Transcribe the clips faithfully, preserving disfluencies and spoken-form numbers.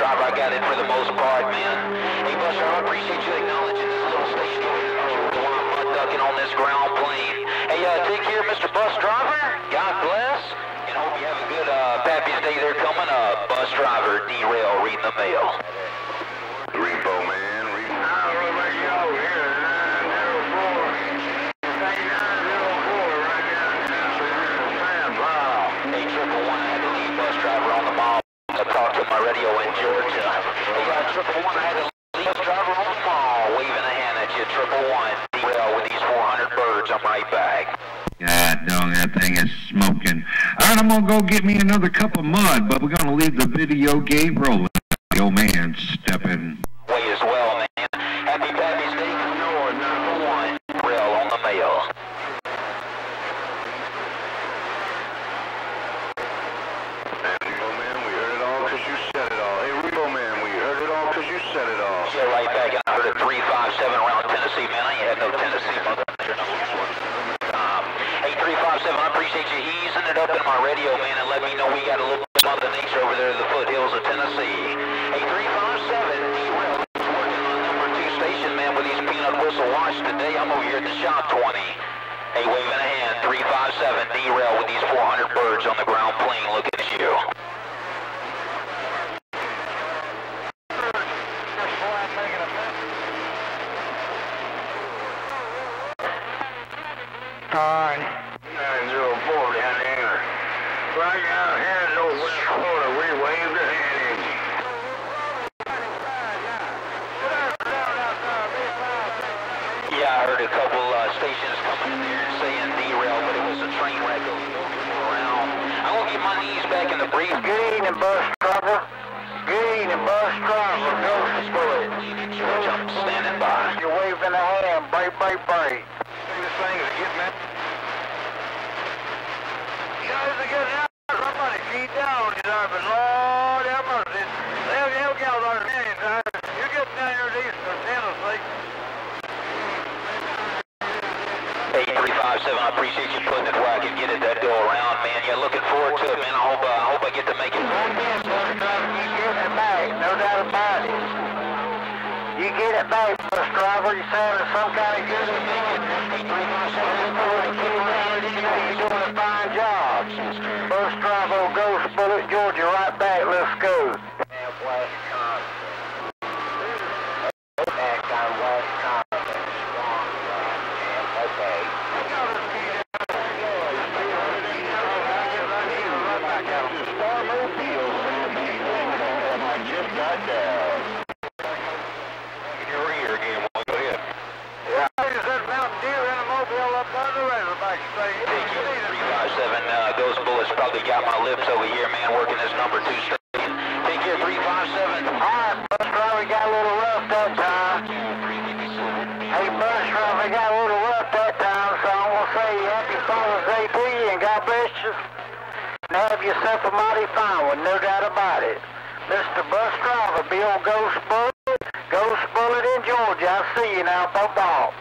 driver. I got it for the most part, man. Hey, bus driver, I appreciate you acknowledging this little station over here. I'm mud ducking on this ground plane. Hey, uh, take care, Mister Bus Driver. God bless. And hope you have a good uh, Pappy's Day there coming up. Bus driver, derail, reading the mail. Repo man, repo. Now we're making over here, nine zero four. nine zero four right down. Wow. Hey, triple one, I had to leave bus driver on the mall. I talked to my radio in Georgia. Hey, uh, triple one, I had to leave bus driver on the mall. Waving a hand at you, triple one. Derail with these four hundred birds. I'm right back. God dang, that thing is smoking. All right, I'm going to go get me another cup of mud, but we're going to leave the video game rolling. The old man stepping. Way as well, man. Happy Pappy's Day. North, number one. Derail on the mail. And Repo man, we heard it all because you said it all. Hey, Repo man, we heard it all because you said it all. Yeah, right back. I heard a three five seven around Tennessee, man. I ain't had no Tennessee, mother. Um, hey, three five seven, I appreciate you easing it up in my radio, man, and let me know we got a little bit of Mother Nature over there in the foothills of Tennessee. Hey, three five seven, derail is working on number two station, man, with these peanut whistle watch today. I'm over here at the shop twenty. Hey, waving a hand, three five seven, derail with these four hundred birds on the ground plane looking at you. Alright. nine zero four down there. Right down here in Northwest Florida, we waved a hand in. Yeah, I heard a couple uh, stations coming in there saying derail, but it was a train wreck around. I'm going to get my knees back in the brief. Good evening, bus driver. Good evening, bus driver. Ghost Bullet. George, I'm standing by. You're waving a hand. Break, break, break. This thing is getting out. You guys are getting out. Somebody keep down, you know, but Lord have mercy. They'll, they'll get out there many times. You're getting down here to Eastern Tennessee. Hey, three five seven, I appreciate you putting it where I can get it that go around, man. Yeah, looking forward to it, man. I hope, uh, I hope I get to make it. You get it back, no doubt about it. You get it back, bus driver. You sounded some kind of good. You're doing a fine job. Bus driver, Ghost Bullet, Georgia, right back. Let's go. Wisconsin. Back on Wisconsin. Okay. Just got down. Your ear again. Well, go ahead. Yeah, I just said Mountain Deer in a mobile up on the Razorback State. Thank you, three five seven. Uh, Ghost Bullet's probably got my lips over here, man, working this number two station. Take care, three five seven. All right, bus driver, got a little rough that time. Hey, bus driver, got a little rough that time, so I'm going to say happy Father's Day to you, and God bless you. And have yourself a mighty fine one, no doubt about it. Mister Bus Driver, Bill Ghost Bullet, Ghost Bullet in Georgia. I see you now, football.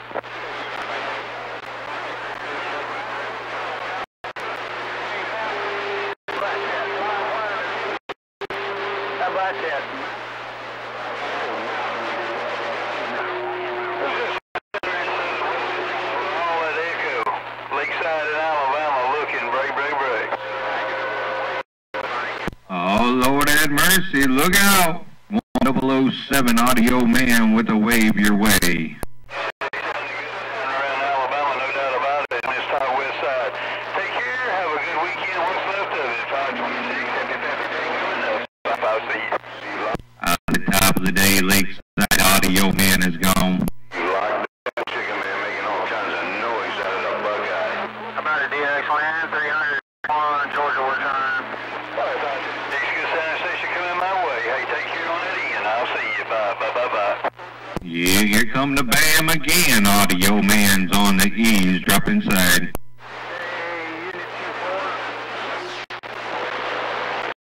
How about that? All that echo. Lakeside in Alabama looking break, break, break. Oh, Lord have mercy. Look out. one double oh seven Audio Man with a wave your way. Around Alabama, no doubt about it. On this top west side. Take care. Have a good weekend. What's left of it? five twenty-six. Happy Pappy Day coming up. I'll see you. On the top of the day, Lakeside Audio Man is gone. Locked down chicken man making all kinds of noise out of the Buckeye. How about a D X land, three hundred one, Georgia, what time? Next good sound station coming my way. Hey, take care on that end. I'll see you. Bye, bye, bye, bye. Yeah, here come the bam again. Audio Man's on the eavesdropping side.